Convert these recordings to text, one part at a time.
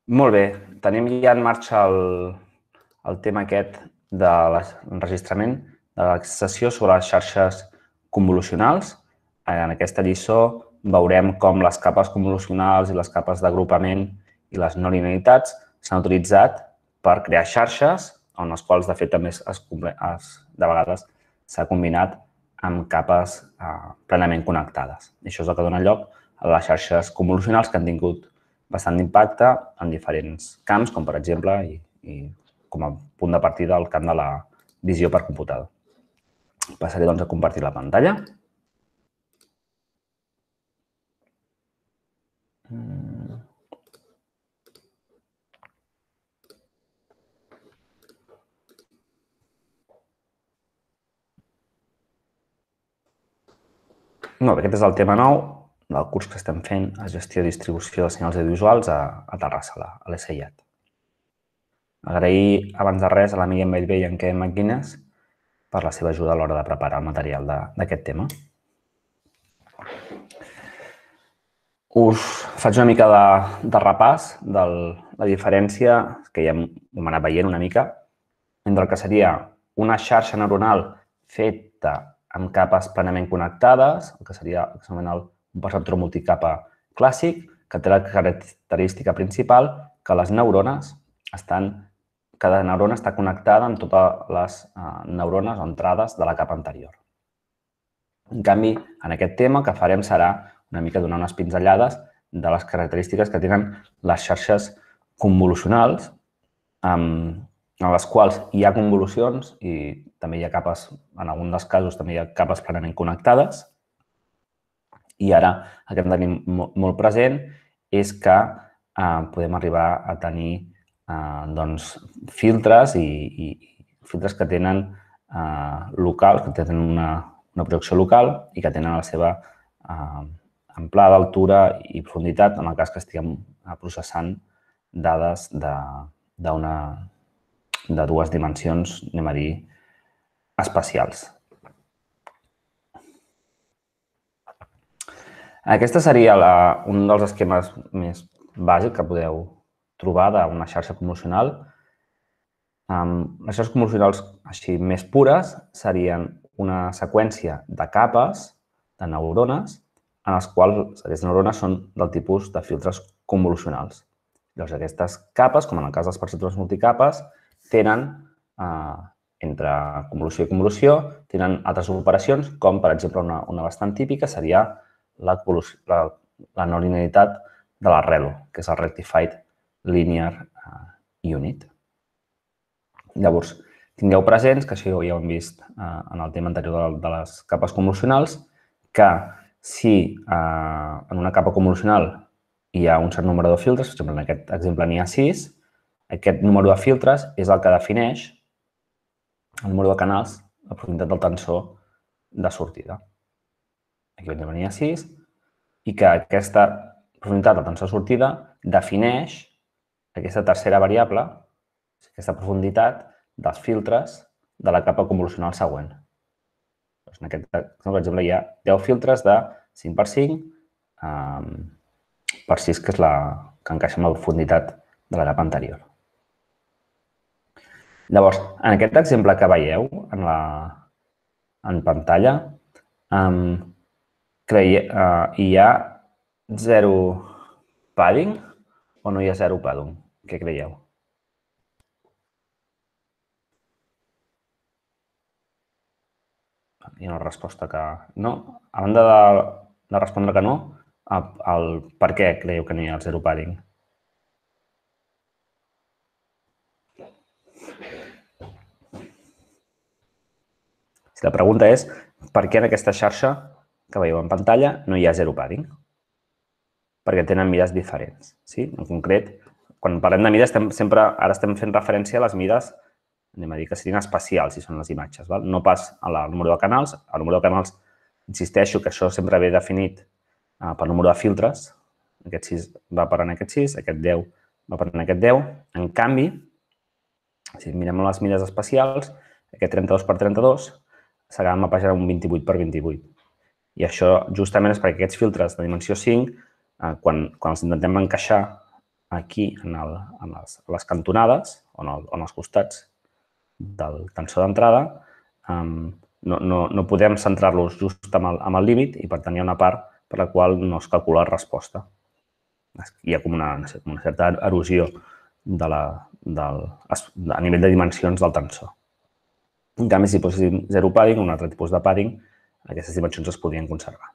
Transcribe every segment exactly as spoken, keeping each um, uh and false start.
Molt bé, tenim ja en marxa el, el tema aquest de l'enregistrament de l'accessió sobre les xarxes convolucionals. En aquesta lliçó veurem com les capes convolucionals i les capes d'agrupament i les no linealitats s'han utilitzat per crear xarxes, on les quals, de fet, també es, es, de vegades s'ha combinat amb capes eh, plenament connectades. I això és el que dona lloc a les xarxes convolucionals que han tingut bastant d'impacte en diferents camps, com per exemple, i, i com a punt de partida, el camp de la visió per computador. Passaré doncs a compartir la pantalla. Molt bé, aquest és el tema nou del curs que estem fent a gestió i distribució de senyals audiovisuals a, a Terrassa, a l'E S I A T. Agrair abans de res a la Míriam Bellver i en Ken McGuinness per la seva ajuda a l'hora de preparar el material d'aquest tema. Us faig una mica de, de repàs de la diferència que ja hem anat veient una mica entre el que seria una xarxa neuronal feta amb capes plenament connectades, el que seria un perceptor multicapa clàssic, que té la característica principal que les neurones estan, cada neurona està connectada amb totes les neurones o entrades de la capa anterior. En canvi, en aquest tema, el que farem serà una mica donar unes pinzellades de les característiques que tenen les xarxes convolucionals, en les quals hi ha convolucions i també hi ha capes, en algun dels casos també hi ha capes plenament connectades. I ara el que hem de tenir molt present és que podem arribar a tenir filtres i filtres que tenen locals, que tenen una projecció local i que tenen la seva amplada, altura i profunditat en el cas que estiguem processant dades d'una de dues dimensions, anem a dir, espacials. Aquest seria un dels esquemes més bàsics que podeu trobar d'una xarxa convolucional. Les xarxes convolucionals així més pures serien una seqüència de capes de neurones en les quals aquestes neurones són del tipus de filtres convolucionals. Llavors, aquestes capes, com en el cas dels perceptors multicapes, tenen, entre convolució i convolució, tenen altres operacions, com per exemple una bastant típica seria la no linealitat de l'arrelo, que és el Rectified Linear Unit. Llavors, tingueu presents, que això ja ho hem vist en el tema anterior de les capes convolucionals, que si en una capa convolucional hi ha un cert número de filtres, per exemple, en aquest exemple n'hi ha sis, aquest número de filtres és el que defineix el número de canals, la profunditat del tensor de sortida. Aquí n'hi ha sis i que aquesta profunditat del tensor de sortida defineix aquesta tercera variable, aquesta profunditat dels filtres de la capa convolucional següent. En aquest exemple hi ha deu filtres de cinc per cinc per sis, que és la que encaixa amb la profunditat de la capa anterior. Llavors, en aquest exemple que veieu en pantalla, hi ha zero padding o no hi ha zero padding? Què creieu? Hi ha una resposta que no. A banda de respondre que no, el per què creieu que no hi ha el zero padding? Si la pregunta és per què en aquesta xarxa que veieu en pantalla no hi ha zero padding? Perquè tenen mides diferents. En concret, quan parlem de mides, sempre ara estem fent referència a les mides, anem a dir que serien espacials, si són les imatges, no pas al número de canals. El número de canals, insisteixo que això sempre ve definit per número de filtres. Aquest sis va per en aquest sis, aquest deu va per en aquest deu. En canvi, si mirem les mides espacials, aquest trenta-dos per trenta-dos s'acaba mapejant un vint-i-vuit per vint-i-vuit. I això justament és perquè aquests filtres de dimensió cinc, quan els intentem encaixar aquí en les cantonades o en els costats del tensor d'entrada, no podem centrar-los just amb el límit i, per tant, hi ha una part per la qual no es calcula la resposta. Hi ha com una certa erosió a nivell de dimensions del tensor. En canvi, si poséssim zero padding o un altre tipus de padding, aquestes dimensions es podrien conservar.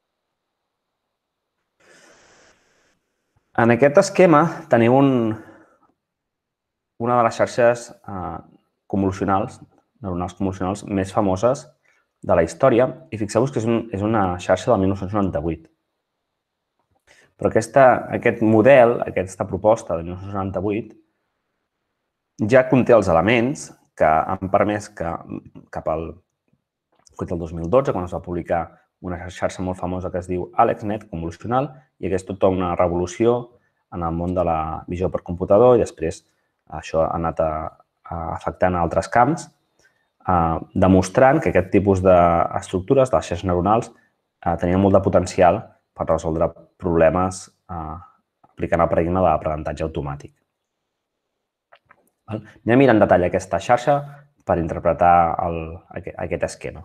En aquest esquema teniu una de les xarxes convolucionals, neuronals convolucionals més famoses de la història i fixeu-vos que és una xarxa del mil nou-cents noranta-vuit. Però aquest model, aquesta proposta del mil nou-cents noranta-vuit, ja conté els elements que han permès que cap al dos mil dotze, quan es va publicar una xarxa molt famosa que es diu AlexNet convolucional, i és tota una revolució en el món de la visió per computador i després això ha anat afectant altres camps, demostrant que aquest tipus d'estructures, de les xarxes neuronals, tenien molt de potencial per resoldre problemes aplicant el paradigma de l'aprenentatge automàtic. Anem a mirar en detall aquesta xarxa per interpretar aquest esquema.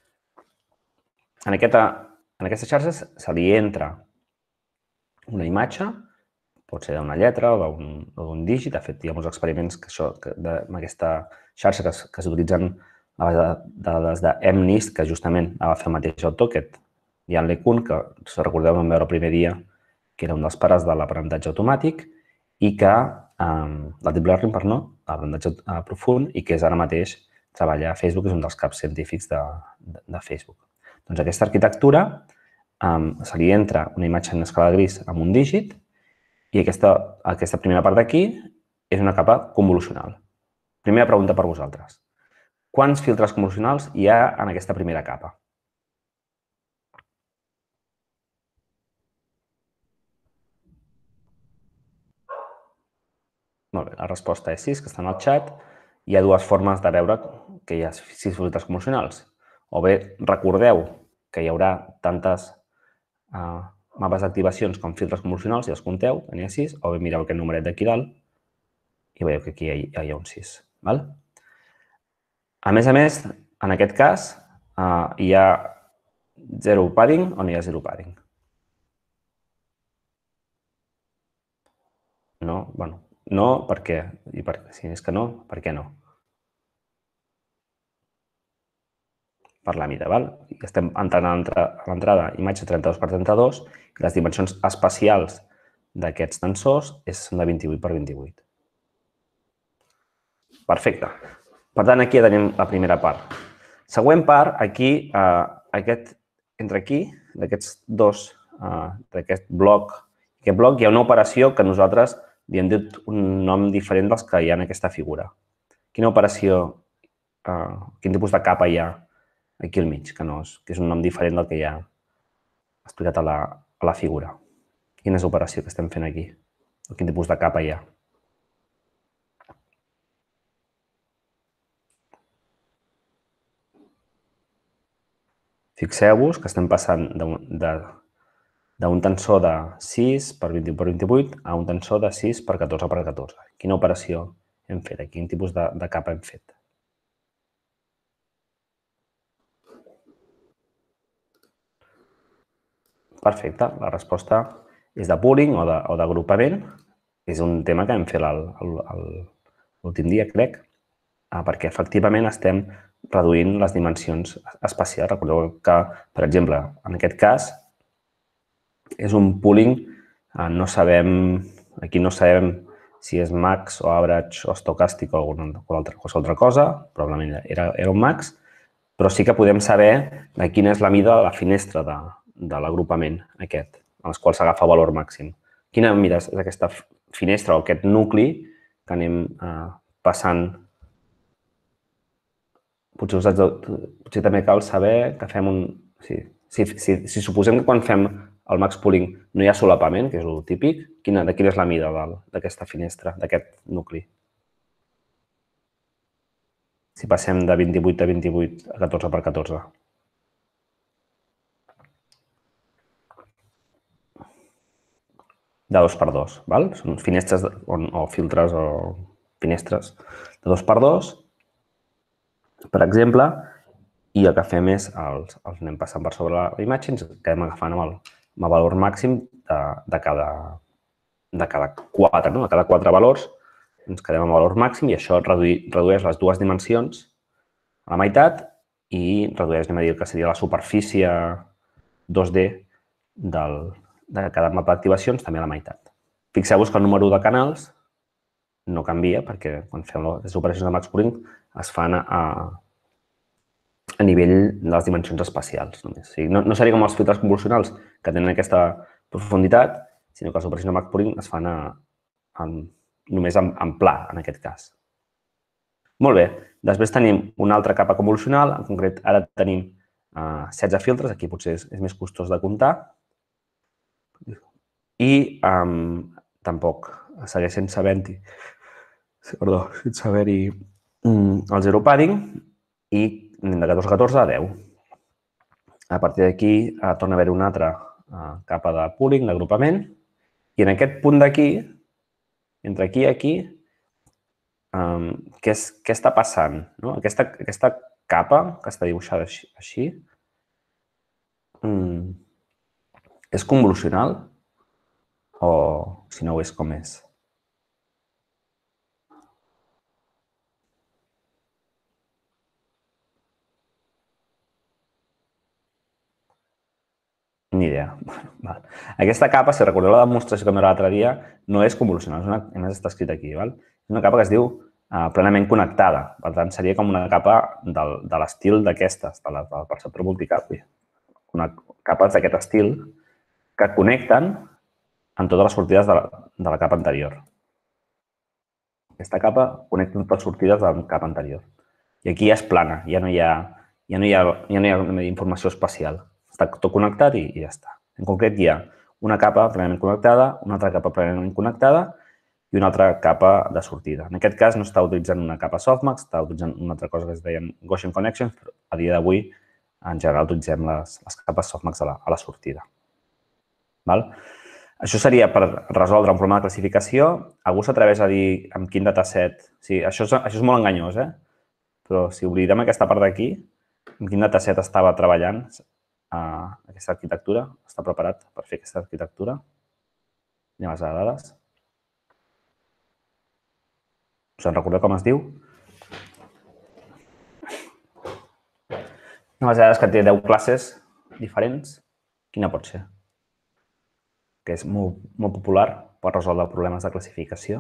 En aquesta xarxa se li entra una imatge, pot ser d'una lletra o d'un dígit. De fet, hi ha molts experiments amb aquesta xarxa que s'utilitzen a la base de dades d'M-NIST, que justament va fer el mateix autor, aquest Yann LeCun, que, si recordeu, vam veure el primer dia, que era un dels pares de l'aprenentatge automàtic i que, del deep learning, per no, l'aprenentatge profund, i que és ara mateix treballa a Facebook, és un dels caps científics de Facebook. Doncs aquesta arquitectura se li entra una imatge en escala gris amb un dígit i aquesta primera part d'aquí és una capa convolucional. Primera pregunta per vosaltres. Quants filtres convolucionals hi ha en aquesta primera capa? Molt bé, la resposta és sis, que està en el xat. Hi ha dues formes de veure que hi ha sis filtres convolucionals. O bé recordeu que hi haurà tantes mapes d'activacions com filtres convolucionals i els compteu, n'hi ha sis, o bé mireu aquest numeret d'aquí dalt i veieu que aquí hi ha un sis. A més a més, en aquest cas, hi ha zero padding o no hi ha zero padding? No? Bé, no, per què? Si és que no, per què no? Per la mida. Estem entrant a l'entrada imatge trenta-dos per trenta-dos i les dimensions espacials d'aquests tensors són de vint-i-vuit per vint-i-vuit. Perfecte. Per tant, aquí ja tenim la primera part. Següent part, aquí, entre aquí, d'aquests dos, d'aquest bloc, aquest bloc hi ha una operació que nosaltres li hem dit un nom diferent dels que hi ha en aquesta figura. Quina operació, quin tipus de capa hi ha aquí al mig, que és un nom diferent del que ja he explicat a la figura. Quina és l'operació que estem fent aquí? Quin tipus de capa hi ha? Fixeu-vos que estem passant d'un tensor de sis per vint-i-vuit per vint-i-vuit a un tensor de sis per catorze per catorze. Quina operació hem fet? Quin tipus de capa hem fet? Perfecte. La resposta és de pooling o d'agrupament. És un tema que vam fer l'últim dia, crec, perquè efectivament estem reduint les dimensions espacials. Recordeu que, per exemple, en aquest cas, és un pooling, no sabem, aquí no sabem si és max o average o estocàstic o qualsevol altra cosa, probablement era un max, però sí que podem saber de quina és la mida de la finestra de l'agrupament aquest, en els quals s'agafa el valor màxim. Quina mida és aquesta finestra o aquest nucli que anem passant? Potser també cal saber que fem un... Si suposem que quan fem el max pooling no hi ha solapament, que és el típic, de quina és la mida d'aquesta finestra, d'aquest nucli? Si passem de vint-i-vuit a vint-i-vuit a catorze per catorze. de dos per dos. Val? Són finestres o filtres o finestres de dos per dos, per exemple, i el que fem és els, els anem passant per sobre la imatge i ens quedem agafant amb el, amb el valor màxim de, de, cada, de cada quatre. No? De cada quatre valors ens quedem amb el valor màxim i això reduï, redueix les dues dimensions a la meitat i redueix, anem a dir, el que seria la superfície dos D del, de cada mapa d'activacions també a la meitat. Fixeu-vos que el número de canals no canvia perquè quan fem les operacions de Max Pooling es fan a, a nivell de les dimensions espacials. Només. O sigui, no, no seria com els filtres convolucionals que tenen aquesta profunditat, sinó que les operacions de Max Pooling es fan a, a, només en, en pla, en aquest cas. Molt bé. Després tenim una altra capa convolucional. En concret, ara tenim uh, setze filtres. Aquí potser és, és més costós de comptar. I um, tampoc segueix sense haver-hi perdó, sense haver-hi um, el zero padding i anem de catorze a catorze a deu. A partir d'aquí uh, torna a haver-hi una altra uh, capa de pooling, d'agrupament, i en aquest punt d'aquí, entre aquí i aquí, um, què, és, què està passant? No? Aquesta, aquesta capa que està dibuixada així, així um, és convolucional o si no ho és, com és? Ni idea. Val. Aquesta capa, si recordeu la demostració que vam veure l'altre dia, no és convolucional, és una, a més està escrit aquí. Val? És una capa que es diu uh, plenament connectada. Per tant, seria com una capa del, de l'estil d'aquestes, de la, del perceptor multicap. Una, capes d'aquest estil que connecten en totes les sortides de la, de la capa anterior. Aquesta capa connecta totes les sortides de la capa anterior. I aquí ja és plana, ja no hi ha, ja no hi ha, ja no hi ha informació espacial. Està tot connectat i, i ja està. En concret, hi ha una capa plenament connectada, una altra capa plenament connectada i una altra capa de sortida. En aquest cas no està utilitzant una capa softmax, està utilitzant una altra cosa que es deien Gaussian Connections, però a dia d'avui en general utilitzem les, les capes softmax a la, a la sortida. Val? Això seria per resoldre un problema de classificació. Algú s'atreveix a dir amb quin dataset... Sí, això, és, això és molt enganyós, eh? Però si oblidem aquesta part d'aquí, amb quin dataset estava treballant uh, aquesta arquitectura, està preparat per fer aquesta arquitectura. Anem a les dades. Us en recordeu com es diu? Una de les dades que té deu classes diferents, quina pot ser? Que és molt, molt popular per resoldre problemes de classificació.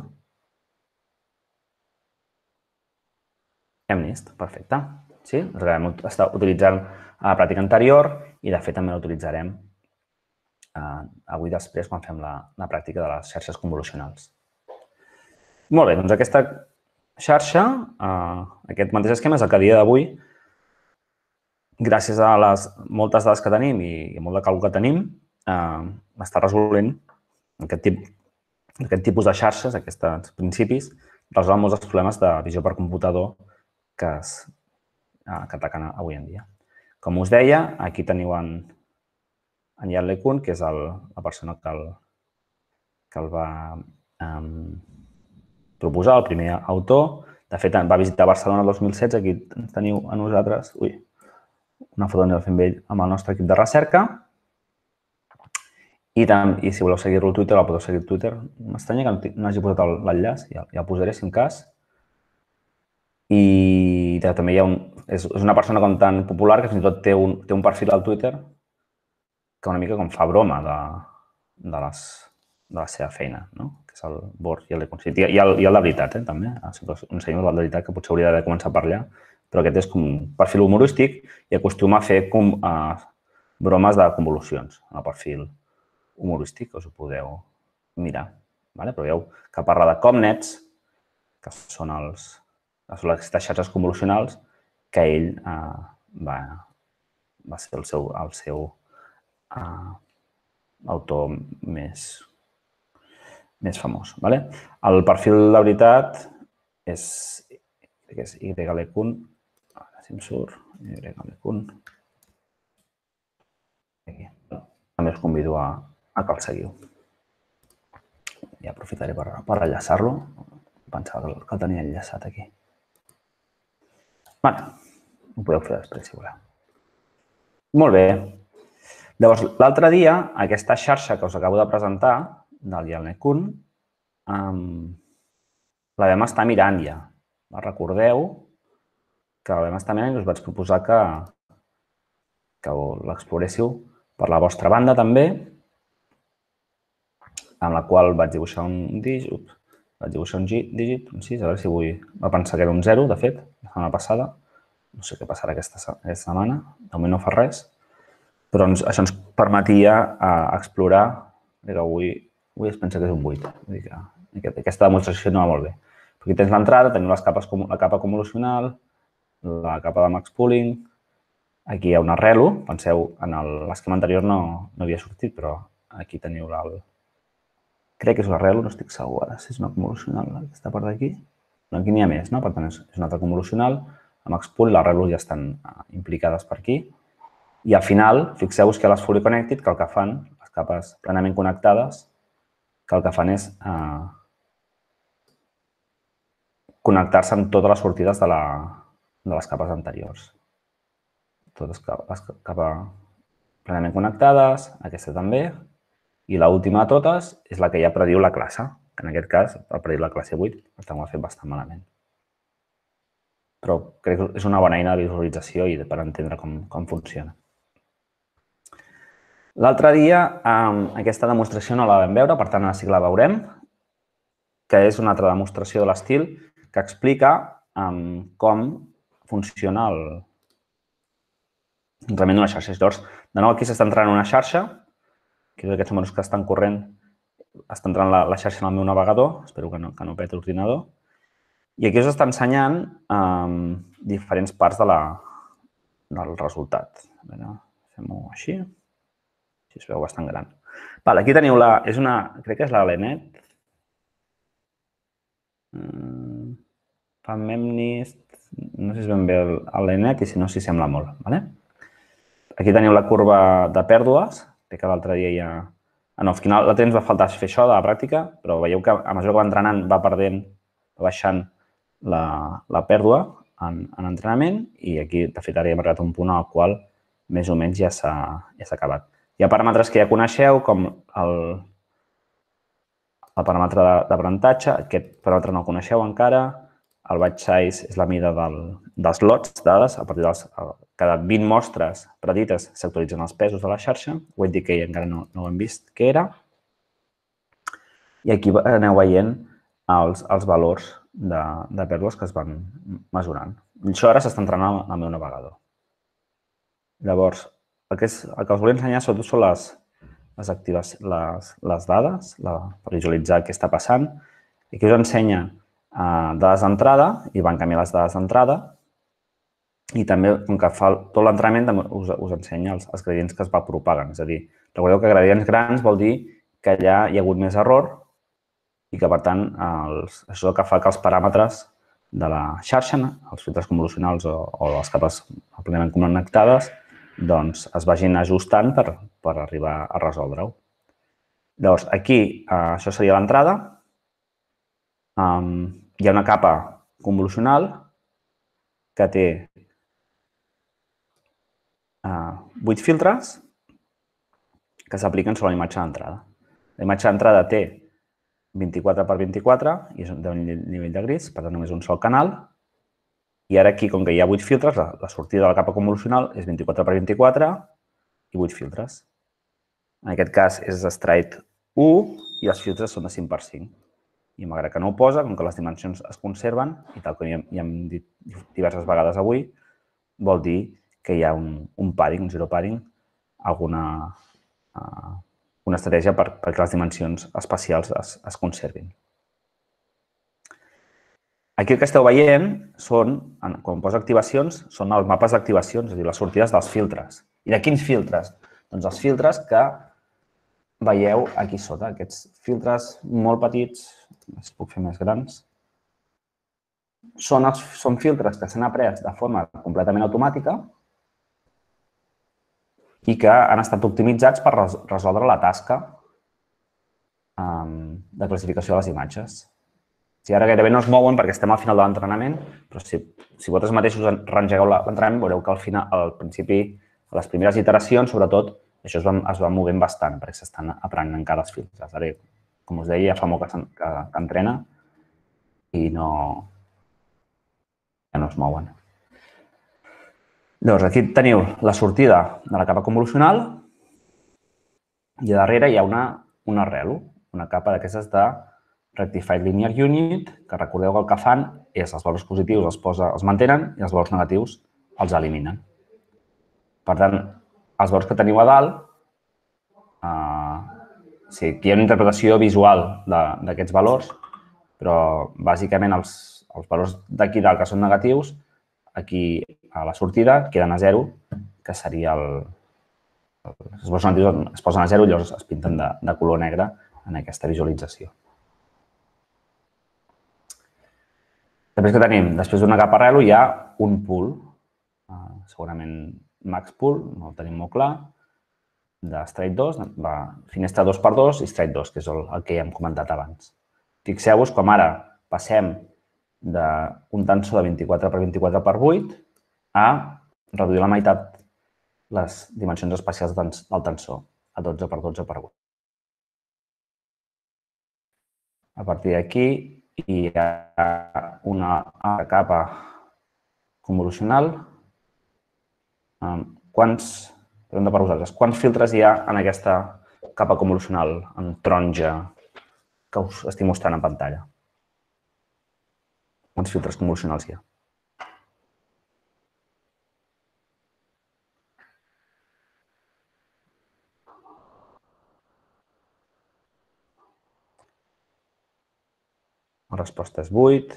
MNIST, perfecte. Sí? Està utilitzant a la pràctica anterior i, de fet, també l'utilitzarem eh, avui després quan fem la, la pràctica de les xarxes convolucionals. Molt bé, doncs aquesta xarxa, eh, aquest mateix esquema és el que a dia d'avui, gràcies a les moltes dades que tenim i, i molt de càlcul que tenim, eh, està resolent aquest, tip, aquest tipus de xarxes, aquests principis, resolen molts dels problemes de visió per computador que, es, que ataquen avui en dia. Com us deia, aquí teniu en, en Yann LeCun, que és el, la persona que el, que el va um, proposar, el primer autor. De fet, va visitar Barcelona el dos mil setze. Aquí teniu a nosaltres ui, una foto on fem ell amb el nostre equip de recerca. I, tam, i si voleu seguir-lo al Twitter, el podeu seguir al Twitter. M'estranya que no hagi posat l'enllaç, ja, ja el posaré si en cas. I també hi ha un, és, és una persona com tan popular que fins i tot té un, té un perfil al Twitter que una mica com fa broma de, de, les, de la seva feina, no? Que és el Borg i el Leconsit. I, i, el, i el de veritat, eh, també. Un senyor de veritat que potser hauria de començar a parlar, però aquest és com un perfil humorístic i acostuma a fer com, uh, bromes de convolucions en el perfil humorístic, que us ho podeu mirar. Vale? Però veieu que parla de comnets, que són els, aquestes xarxes convolucionals, que ell eh, va, va ser el seu, el seu eh, autor més, més famós. Vale? El perfil de veritat és, és Y LeCun. Ara si em surt, Y LeCun. Aquí. També us convido a, a que el seguiu. i aprofitaré per enllaçar-lo. Pensava que el tenia enllaçat aquí. Bé, ho podeu fer després, si voleu. Molt bé. Llavors, l'altre dia, aquesta xarxa que us acabo de presentar, del Yalnecun, la vam estar mirant ja. Recordeu que la vam estar mirant i us vaig proposar que, que l'exploréssiu per la vostra banda també, amb la qual vaig dibuixar un dígit, vaig dibuixar un dígit, un sis, a veure si vull... Va pensar que era un zero, de fet, la setmana passada. No sé què passarà aquesta setmana, de moment no fa res, però això ens permetia explorar, que avui es pensa que és un vuit. Aquesta demostració no va molt bé. Aquí tens l'entrada, tenim la capa convolucional, la capa de max pooling, aquí hi ha un arrelo, penseu, en l'esquema anterior no havia sortit, però aquí teniu el... Crec que és un arrelo, no estic segur ara si és una convolucional, aquesta part d'aquí. Aquí n'hi ha més, no? Per tant, és una altra convolucional. El max pool i l'arrelo ja estan implicades per aquí. I al final, fixeu-vos que les fully connected, que el que fan, les capes plenament connectades, que el que fan és connectar-se amb totes les sortides de les capes anteriors. Totes les capes plenament connectades, aquesta també, i l'última de totes és la que ja prediu la classe, que en aquest cas ha predit la classe vuit, per tant ho ha fet bastant malament. Però crec que és una bona eina de visualització i per entendre com funciona. L'altre dia aquesta demostració no la vam veure, per tant ara sí que la veurem, que és una altra demostració de l'estil que explica com funciona l'entrenament d'una xarxa. Llavors, de nou aquí s'està entrant una xarxa, que és aquests números que estan corrent, està entrant la xarxa en el meu navegador, espero que no peti l'ordinador, i aquí us està ensenyant diferents parts del resultat. Fem-ho així. Així es veu bastant gran. Aquí teniu la... Crec que és la Lenet. Memnist... No sé si es ben bé el Lenet i si no, s'hi sembla molt. Aquí teniu la curva de pèrdues. Crec que l'altre dia ja... Al final, l'altre dia ens va faltar fer això de la pràctica, però veieu que a mesura que va entrenant va perdent, va baixant la pèrdua en entrenament i aquí, de fet, ara ja hem arribat a un punt al qual més o menys ja s'ha acabat. Hi ha paràmetres que ja coneixeu, com el paràmetre d'aprenentatge, aquest paràmetre no el coneixeu encara, el batch size és la mida dels lots, dades, a partir de cada vint mostres predites s'actualitzen els pesos de la xarxa, weight decay encara no ho hem vist què era, i aquí aneu veient els valors de pèrdues que es van mesurant. Això ara s'està entrenant al meu navegador. Llavors, el que us volia ensenyar sobretot són les dades, per visualitzar què està passant. Aquí us ensenya dades d'entrada i van canviar les dades d'entrada i també, com que fa tot l'entrenament, us ensenya els gradients que es va propagant. És a dir, recordeu que gradients grans vol dir que allà hi ha hagut més error i que, per tant, això és el que fa que els paràmetres de la xarxa, els filtres convolucionals o les capes plenament connectades, doncs es vagin ajustant per arribar a resoldre-ho. Llavors, aquí, això seria l'entrada. Hi ha una capa convolucional que té vuit filtres que s'apliquen sobre la imatge d'entrada. La imatge d'entrada té vint-i-quatre per vint-i-quatre i és d'un nivell de gris, per tant només un sol canal. I ara aquí, com que hi ha vuit filtres, la sortida de la capa convolucional és vint-i-quatre per vint-i-quatre i vuit filtres. En aquest cas és straight u i els filtres són de cinc per cinc. I malgrat que no ho posa, com que les dimensions es conserven, i tal com ja hem dit diverses vegades avui, vol dir que hi ha un padding, un zero padding, alguna una estratègia perquè les dimensions espacials es conservin. Aquí el que esteu veient són, quan poso activacions, són els mapes d'activacions, és a dir, les sortides dels filtres. I de quins filtres? Doncs els filtres que veieu aquí sota, aquests filtres molt petits, els puc fer més grans, són filtres que s'han après de forma completament automàtica i que han estat optimitzats per resoldre la tasca de classificació de les imatges. Si ara gairebé no es mouen perquè estem al final de l'entrenament, però si, si vosaltres mateixos reengegeu l'entrenament, veureu que al final, al principi, a les primeres iteracions, sobretot, això es va, es va movent bastant perquè s'estan aprenent encara els filtres. Ara, com us deia, ja fa molt que, que, que entrena i no, ja no es mouen. Llavors, aquí teniu la sortida de la capa convolucional i a darrere hi ha una, una arrelo, una capa d'aquestes de Rectified Linear Unit, que recordeu que el que fan és els valors positius els, posa, els mantenen i els valors negatius els eliminen. Per tant, els valors que teniu a dalt, eh, sí, aquí hi ha una interpretació visual d'aquests valors, però bàsicament els, els valors d'aquí dalt que són negatius, aquí a la sortida queden a zero, que seria el... Els valors negatius es posen a zero i llavors es pinten de, de color negre en aquesta visualització. Després que tenim, després d'una capa arrelo, hi ha un pool, segurament max pool, no el tenim molt clar, de straight dos, va finestra dos per dos i straight dos, que és el, el que ja hem comentat abans. Fixeu-vos com ara passem d'un tensor de vint-i-quatre per vint-i-quatre per vuit a reduir la meitat les dimensions espacials del tensor, a dotze per dotze per vuit. A partir d'aquí, hi ha una altra capa convolucional. Quants, pregunta per vosaltres, quants filtres hi ha en aquesta capa convolucional en taronja que us estic mostrant en pantalla? Quants filtres convolucionals hi ha? La resposta és vuit.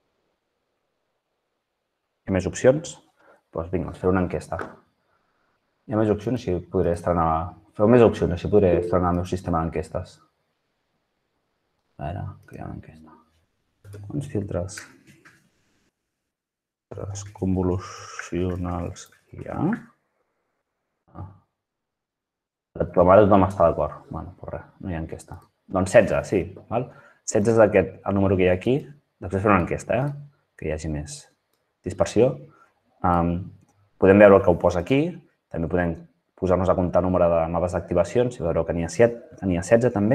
Hi ha més opcions? Doncs vinga, us faré una enquesta. Hi ha més opcions, així podré estrenar... Feu més opcions, així podré estrenar el meu sistema d'enquestes. A veure, que hi ha una enquesta. Quants filtres convolucionals hi ha? La teva mare tothom està d'acord. Bé, doncs res, no hi ha enquesta. Doncs setze, sí. setze és aquest, el número que hi ha aquí. Després faré una enquesta, que hi hagi més dispersió. Podem veure el que ho posa aquí. També podem posar-nos a comptar el número de noves activacions. Si veureu que n'hi ha setze també.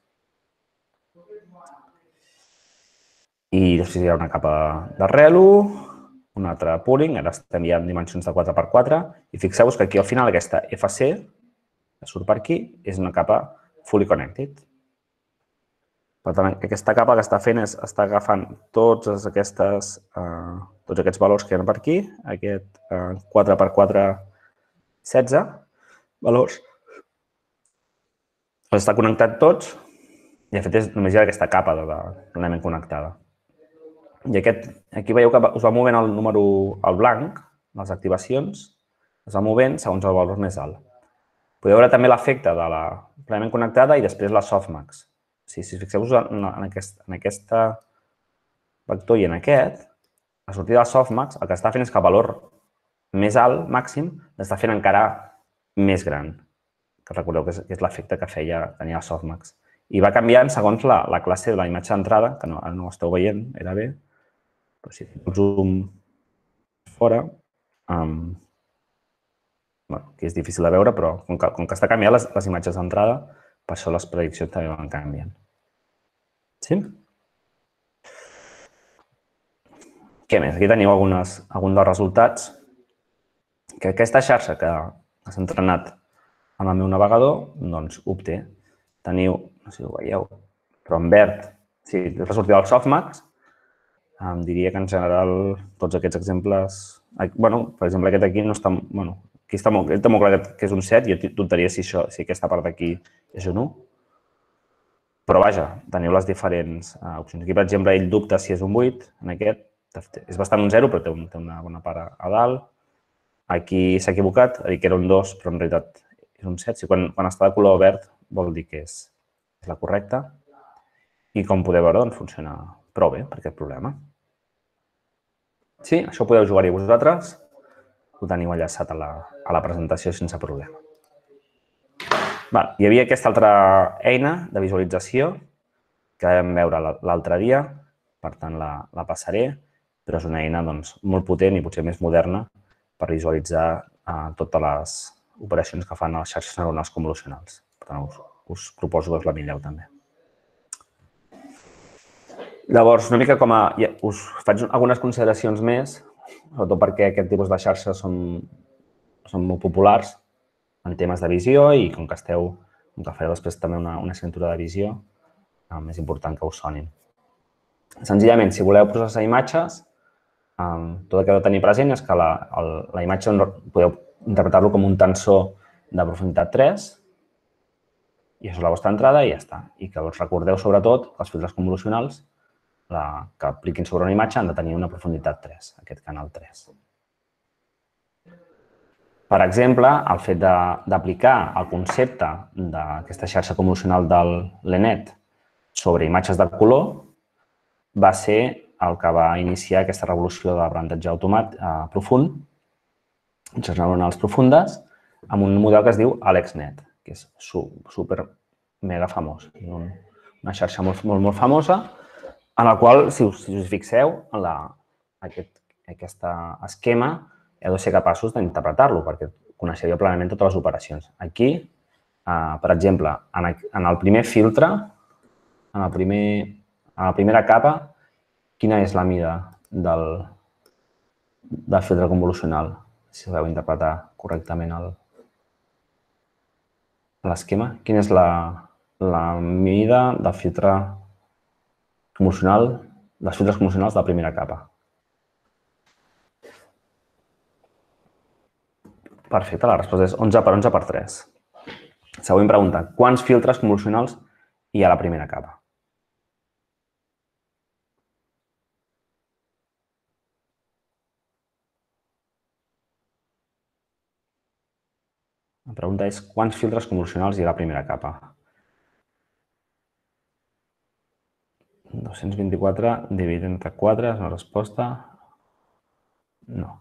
I després hi ha una capa d'arrelo, un altre pooling, ara estem ja en dimensions de quatre per quatre. I fixeu-vos que aquí al final aquesta F C, que surt per aquí, és una capa fully connected. Per tant, aquesta capa que està fent és està agafant tots aquestes, tots aquests valors que hi ha per aquí, aquest quatre per quatre, setze valors. Els està connectat tots i de fet només hi ha aquesta capa plenament connectada. I aquí veieu que us va movent el número al blanc, les activacions, es va movent segons el valor més alt. Podeu veure també l'efecte de la plenament connectada i després la softmax. Si fixeu-vos en aquest vector i en aquest, la sortida de la softmax el que està fent és que el valor més alt, màxim, l'està fent encara més gran. Que recordeu que és l'efecte que feia tenir la softmax. I va canviant segons la classe de la imatge d'entrada, que ara no ho esteu veient, era bé, però si fem zoom fora, que és difícil de veure, però com que està canviant les imatges d'entrada, per això les prediccions també van canviant. Sí? Què més? Aquí teniu alguns dels resultats que aquesta xarxa que s'ha entrenat amb el meu navegador, doncs obté. Teniu, no sé si ho veieu, però en verd, sí, és la sortida del softmax. Em diria que en general tots aquests exemples... Bé, per exemple, aquest aquí no està... Bé, aquí està molt clar que és un set i jo dubtaria si aquesta part d'aquí és un u. Però vaja, teniu les diferents opcions. Aquí, per exemple, ell dubta si és un vuit, en aquest. És bastant un zero, però té una bona part a dalt. Aquí s'ha equivocat, ha dit que era un dos, però en realitat és un set. Quan està de color verd vol dir que és la correcta. I com podeu veure, doncs funciona prou bé per aquest problema. Sí, això podeu jugar-hi vosaltres. Ho teniu enllaçat a la presentació sense problema. Hi havia aquesta altra eina de visualització que vam veure l'altre dia, per tant la passaré, però és una eina molt potent i potser més moderna per visualitzar totes les operacions que fan les xarxes neuronals convolucionals. Per tant, us proposo que us la mireu també. Llavors, una mica com a... us faig algunes consideracions més, sobretot perquè aquest tipus de xarxes són molt populars en temes de visió i com que esteu, com que fareu després també una assignatura de visió, és important que us sonin. Senzillament, si voleu processar imatges, tot el que heu de tenir present és que la imatge podeu interpretar-lo com un tensor de profunditat tres i això és la vostra entrada i ja està. I que us recordeu sobretot que els filtres convolucionals que apliquin sobre una imatge han de tenir una profunditat tres, aquest canal tres. Per exemple, el fet d'aplicar el concepte d'aquesta xarxa convolucional del LeNet sobre imatges de color va ser el que va iniciar aquesta revolució de l'aprenentatge profund, xarxes neuronals profundes, amb un model que es diu AlexNet, que és super mega famós. Una xarxa molt, molt famosa, en la qual, si us fixeu, en aquest esquema heu de ser capaços d'interpretar-lo, perquè coneixeu plenament totes les operacions. Aquí, per exemple, en el primer filtre, en la primera capa, quina és la mida del filtre convolucional, si sabeu interpretar correctament l'esquema? Quina és la mida del filtre convolucional, dels filtres convolucionals de la primera capa? Perfecte, la resposta és onze per onze per tres. Següent pregunta. Quants filtres convolucionals hi ha a la primera capa? La pregunta és quants filtres convolucionals hi ha a la primera capa? dos-cents vint-i-quatre dividit entre quatre és una resposta? No.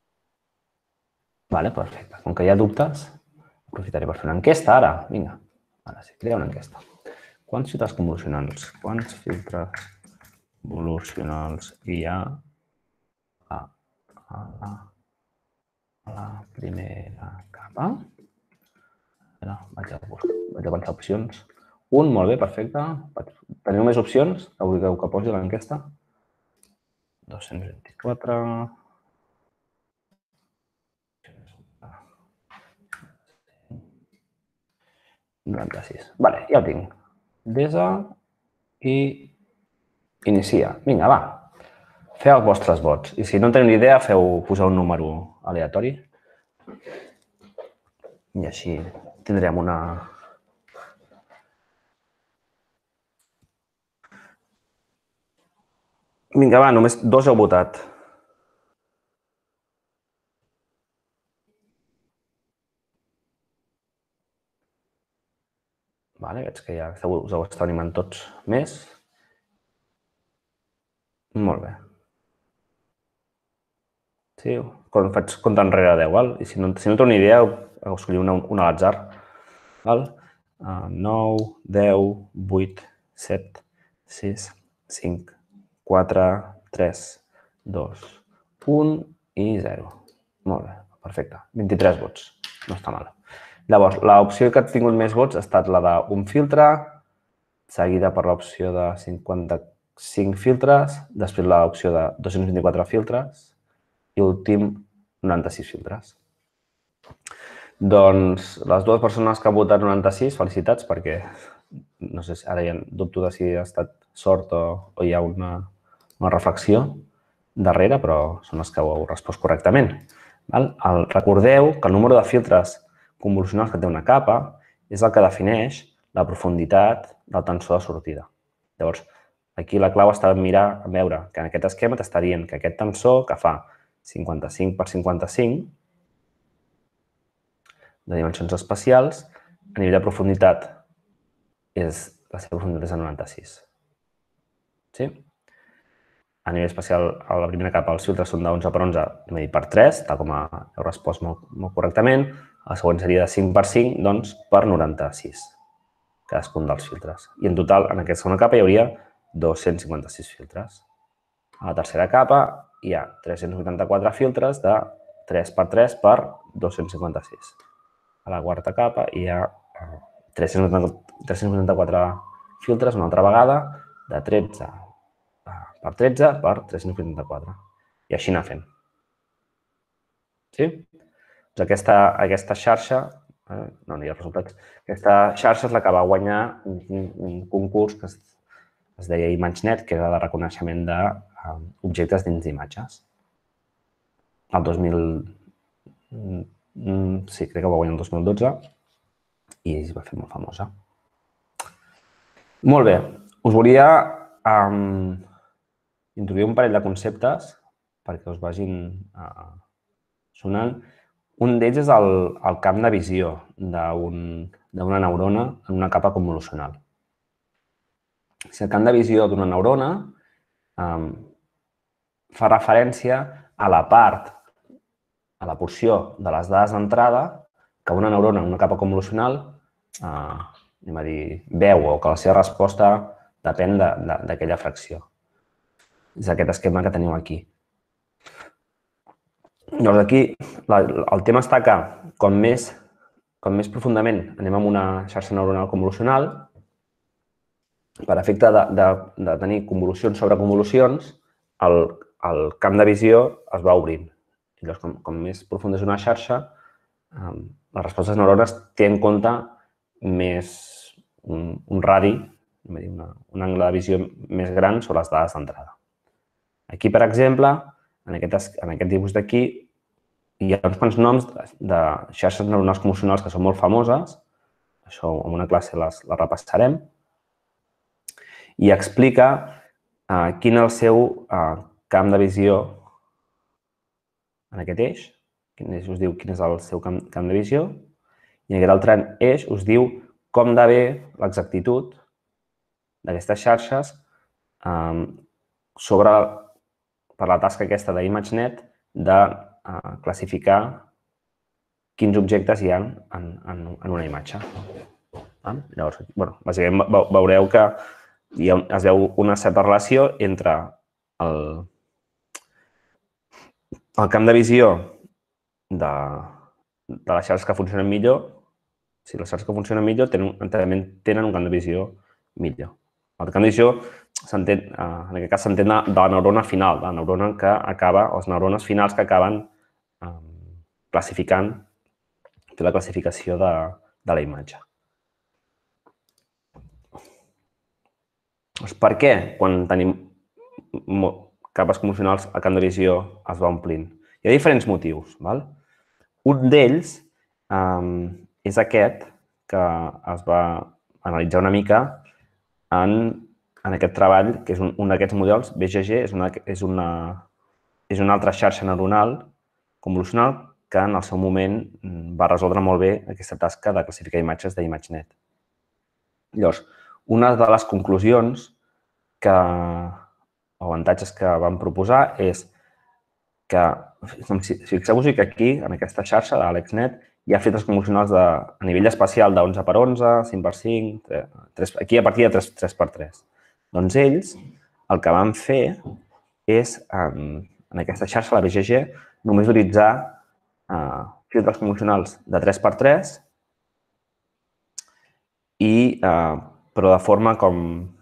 Vale, perfecte. Com que hi ha dubtes, aprofitaré per fer una enquesta ara. Vinga, ara sí, crea una enquesta. Quants filtres convolucionals? Quants filtres convolucionals hi ha a la primera capa? Ara vaig a pensar opcions. Un, molt bé, perfecte. Teniu més opcions que vulgueu que posi a l'enquesta? dos-cents vint-i-quatre... noranta-sis. Vale, ja ho tinc. Desa i inicia. Vinga, va. Feu els vostres vots. I si no en teniu ni idea, feu posar un número aleatori. I així tindrem una... Vinga, va, només dos heu votat. Vale, veig que ja us heu estat animant tots més. Molt bé. Sí, faig compte enrere deu, val? I si no teniu ni idea, escolliu un a l'atzar. nou, deu, vuit, set, sis, cinc, quatre, tres, dos, un i zero. Molt bé, perfecte. vint-i-tres vots. No està mal. Llavors, l'opció que ha tingut més vots ha estat la d'un filtre, seguida per l'opció de cinquanta-cinc filtres, després l'opció de dos-cents vint-i-quatre filtres i últim, noranta-sis filtres. Doncs les dues persones que han votat noranta-sis, felicitats, perquè no sé, ara ja dubto de si ha estat sort o hi ha una reflexió darrere, però són les que ho heu respost correctament. Recordeu que el número de filtres convolucionals que té una capa és el que defineix la profunditat del tensor de sortida. Llavors, aquí la clau està en mirar, en veure que en aquest esquema t'està dient que aquest tensor que fa cinquanta-cinc per cinquanta-cinc de dimensions espacials, a nivell de profunditat, la seva profunditat és de noranta-sis. Sí? A nivell espacial, a la primera capa, els filtres són de onze per onze dividit per tres, tal com heu respost molt correctament. El següent seria de cinc per cinc, doncs, per noranta-sis, cadascun dels filtres. I en total, en aquesta segona capa, hi hauria dos-cents cinquanta-sis filtres. A la tercera capa hi ha tres-cents vuitanta-quatre filtres de tres per tres per dos-cents cinquanta-sis. A la quarta capa hi ha tres-cents vuitanta-quatre filtres una altra vegada de tretze per tretze per tres-cents vuitanta-quatre. I així anar fent. Sí? Doncs aquesta, aquesta xarxa, eh, no, no hi ha resultats, aquesta xarxa és la que va guanyar un, un concurs que es, es deia ImageNet, que era de reconeixement d'objectes dins d'imatges. El dos mil... Sí, crec que va guanyar el dos mil dotze i es va fer molt famosa. Molt bé, us volia um, introduir un parell de conceptes perquè us vagin uh, sonant. Un d'ells és el, el camp de visió d'una neurona en una capa convolucional. Si el camp de visió d'una neurona um, fa referència a la part, a la porció de les dades d'entrada que una neurona en una capa convolucional uh, anem a dir, veu o que la seva resposta depèn d'aquella fracció. És aquest esquema que teniu aquí. Llavors aquí el tema està que com més, com més profundament anem amb una xarxa neuronal convolucional, per efecte de, de, de tenir convolucions sobre convolucions, el, el camp de visió es va obrint. I llavors, com, com més profunda és una xarxa, eh, les respostes neurones tenen en compte més un, un radi, una, un angle de visió més gran sobre les dades d'entrada. Aquí, per exemple, en aquest, en aquest dibuix d'aquí, hi ha uns quants noms de xarxes neuronals convolucionals que són molt famoses. Això en una classe les, les repassarem. I explica eh, quin és el seu eh, camp de visió en aquest eix. Quin eix us diu quin és el seu camp, camp de visió. I en aquest altre eix us diu com de bé l'exactitud d'aquestes xarxes eh, sobre, per la tasca aquesta d'ImageNet de eh, classificar quins objectes hi ha en, en, en una imatge. Ah? Llavors, bueno, bàsicament veureu que hi ha, es veu una certa relació entre el, el camp de visió de, de les xarxes que funcionen millor. Si les xarxes que funcionen millor tenen, també tenen un camp de visió millor. El camp de visió, en aquest cas, s'entén de la neurona final, de la neurona que acaba, o les neurones finals que acaben eh, classificant, fer la classificació de, de la imatge. Per què, quan tenim capes convolucionals, el camp de visió es va omplint? Hi ha diferents motius. Val? Un d'ells eh, és aquest, que es va analitzar una mica en, en aquest treball, que és un, un d'aquests models, B G G, és una, és, una, és una altra xarxa neuronal convolucional que en el seu moment va resoldre molt bé aquesta tasca de classificar imatges d'ImageNet. Llavors, una de les conclusions que, o avantatges que vam proposar és que, fixeu-vos que aquí, en aquesta xarxa d'AlexNet, hi ha filtres convolucionals de, a nivell espacial de onze per onze, cinc per cinc, tres, aquí a partir de tres per tres. Doncs ells el que van fer és, en, en aquesta xarxa, la B G G, només utilitzar eh, filtres convolucionals de tres per tres, i, eh, però de forma com...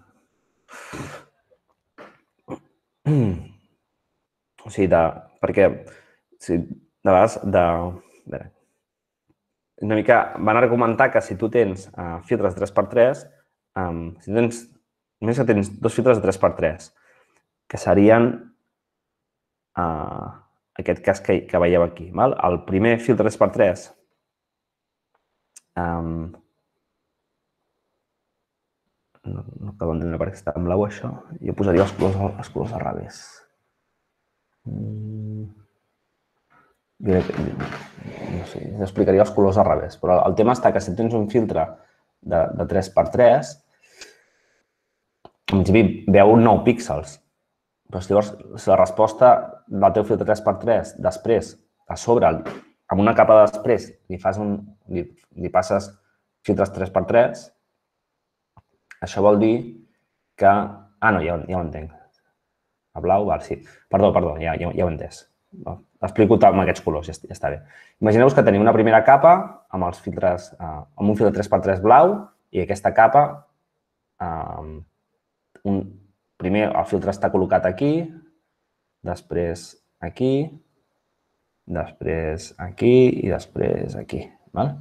O sigui, de, perquè o sigui, de vegades, de, de, una mica van argumentar que si tu tens uh, filtres de tres per tres, um, si tens, només que tens dos filtres de tres per tres, que serien uh, aquest cas que, que veieu aquí. Val? El primer filtre tres per tres um, no, no acabo d'entendre per què està en blau això. Jo posaria els colors, els colors al revés. Mm. No sé, explicaria els colors al revés, però el tema està que si tens un filtre de, de tres per tres, en principi veu nou píxels, però si llavors si la resposta del teu filtre tres per tres després a sobre amb una capa després li, fas un, li, li passes filtres tres per tres, això vol dir que... Ah, no, ja, ja ho entenc. A blau, val, sí. Perdó, perdó, ja, ja, ja ho he entès. Explico amb aquests colors, ja, ja està bé. Imagineu-vos que teniu una primera capa amb els filtres, eh, amb un filtre tres per tres blau i aquesta capa, eh, un, primer el filtre està col·locat aquí, després aquí, després aquí i després aquí. Val?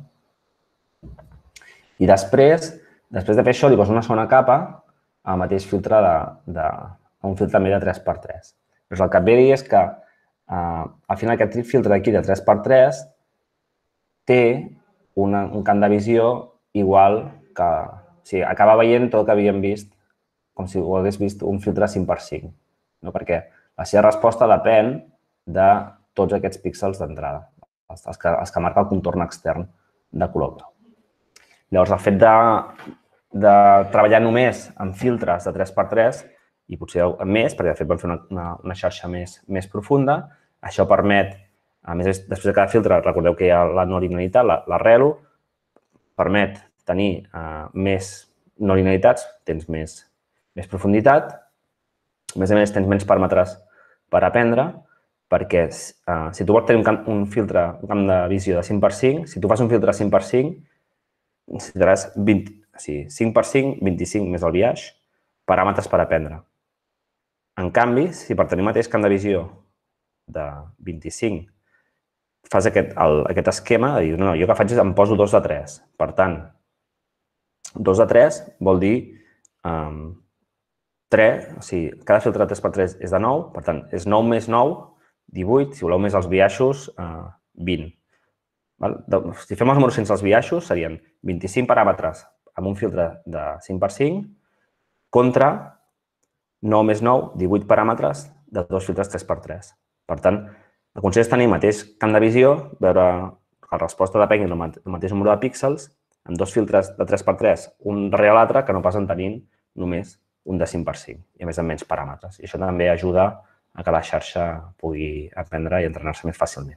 I després, després de fer això, li poso una segona capa al mateix filtre de, de un filtre també de tres per tres. Però el que et ve a dir és que eh, al final aquest filtre d'aquí de tres per tres té una, un camp de visió igual que... O sigui, acaba veient tot el que havíem vist com si ho hagués vist un filtre cinc per cinc, no? Perquè la seva resposta depèn de tots aquests píxels d'entrada, els, els, que, els que marca el contorn extern de color blau. Llavors, el fet de, de treballar només amb filtres de tres per tres, i potser més, perquè de fet vam fer una, una, una xarxa més, més profunda, això permet, a més, després de cada filtre, recordeu que hi ha la no linealitat, l'arrelo, permet tenir eh, més no linealitats, tens més, més profunditat, a més a més tens menys paràmetres per aprendre, perquè eh, si tu vols tenir un, camp, un filtre, un camp de visió de cinc per cinc, si tu fas un filtre cinc per cinc, necessitaràs vint, o sigui, cinc per cinc, vint-i-cinc més el biaix, paràmetres per aprendre. En canvi, si per tenir el mateix camp de visió de vint-i-cinc fas aquest, el, aquest esquema de dir, no, no, jo que faig és em poso dos de tres. Per tant, dos de tres vol dir um, tres, o sigui, cada filtre de tres per tres és de nou, per tant, és nou més nou, divuit, si voleu més els biaixos, uh, vint. Val? Si fem els números sense els biaixos, serien vint-i-cinc paràmetres amb un filtre de cinc per cinc contra nou més nou, divuit paràmetres de dos filtres tres per tres. Per tant, aconsegueix tenir el mateix camp de visió, veure que la resposta depengui del mateix número de píxels, amb dos filtres de tres per tres, un darrere l'altre, que no passen tenint només un de cinc per cinc, i a més amb menys paràmetres. I això també ajuda a que la xarxa pugui aprendre i entrenar-se més fàcilment.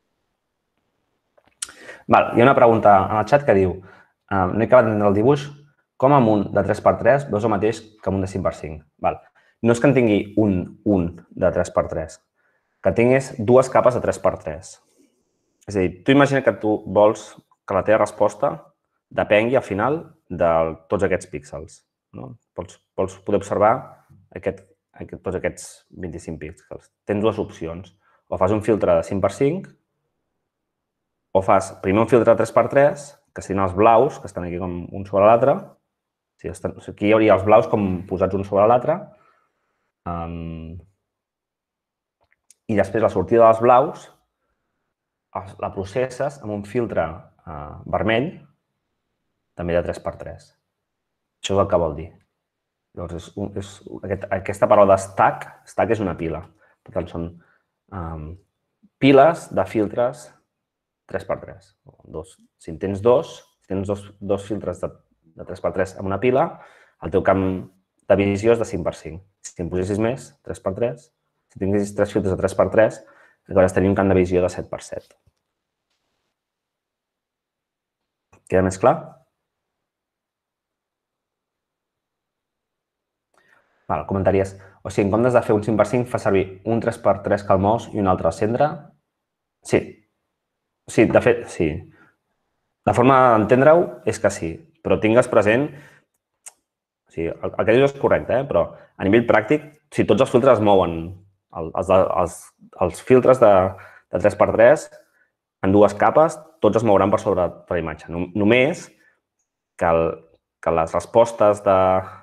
Val, hi ha una pregunta en el xat que diu uh, no he acabat d'entendre el dibuix, com amb un de tres per tres veus el mateix que amb un de cinc per cinc? Val. No és que en tingui un, un de tres per tres, que tinguis dues capes de tres per tres. És a dir, tu imagina que tu vols que la teva resposta depengui al final de tots aquests píxels. No? Vols, vols poder observar aquest, aquest, tots aquests vint-i-cinc píxels. Tens dues opcions. O fas un filtre de cinc per cinc, o fas primer un filtre de tres per tres, que serien els blaus, que estan aquí com un sobre l'altre. O sigui, aquí hi hauria els blaus com posats un sobre l'altre. Um, I després la sortida dels blaus la processes amb un filtre uh, vermell, també de tres per tres. Això és el que vol dir. Llavors, és un, és aquest, aquesta paraula stack, stack és una pila. Per tant, són um, piles de filtres tres per tres. Dos. Si en tens dos, si tens dos, dos filtres de, de tres per tres en una pila, el teu camp de visió és de cinc per cinc. Si en posessis més, tres per tres, si tinguessis tres filtres de tres per tres, acabaràs tenint un camp de visió de set per set. Queda més clar? Val, comentaries. O sigui, en comptes de fer un cinc per cinc, fa servir un tres per tres calmós i un altre al centre? Sí. Sí, de fet, sí. La forma d'entendre-ho és que sí, però tingues present... O sigui, el, el que dius és correcte, eh? Però a nivell pràctic, si tots els filtres es mouen, els, els, els filtres de, de tres per tres en dues capes, tots es mouran per sobre de la imatge. Només que, el, que les respostes de...